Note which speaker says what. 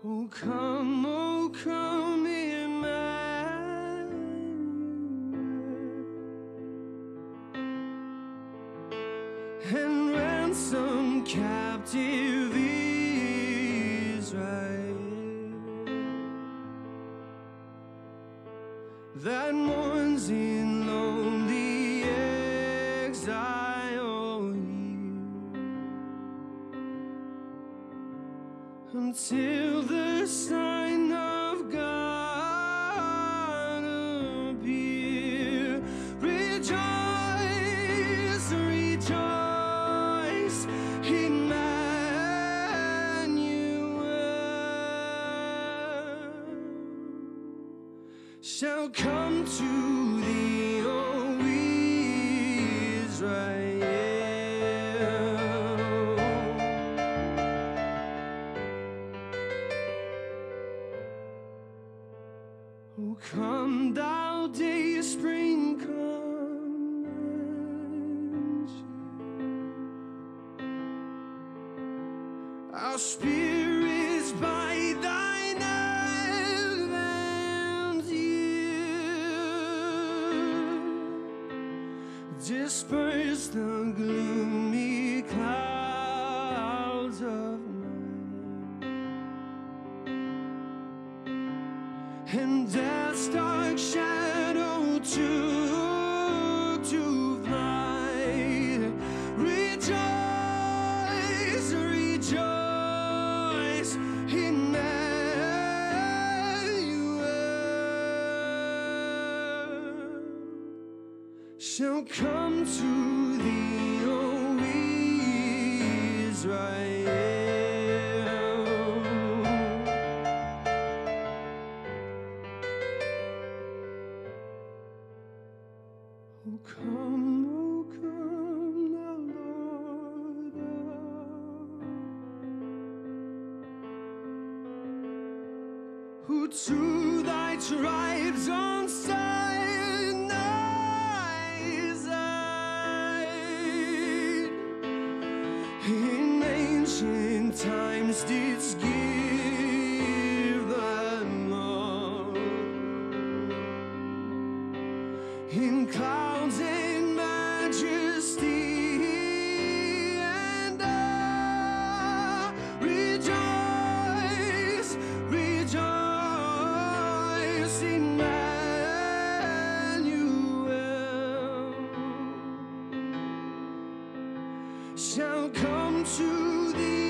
Speaker 1: Oh come, Emmanuel, and ransom captive Israel that mourns in lonely exile here, until the sign of God appear. Rejoice, rejoice, Emmanuel shall come to thee, O Israel. Oh, come thou day spring, come and cheer our spirits by thine advent here. Disperse the gloomy clouds of night, and death's dark shadow took to flight. Rejoice, rejoice, Emmanuel shall come to thee, O Israel. Oh come, thou Lord, who to thy tribes on Sinai's side in ancient times didst give them law. In clouds and majesty and awe, rejoice, rejoice, Emmanuel shall come to thee.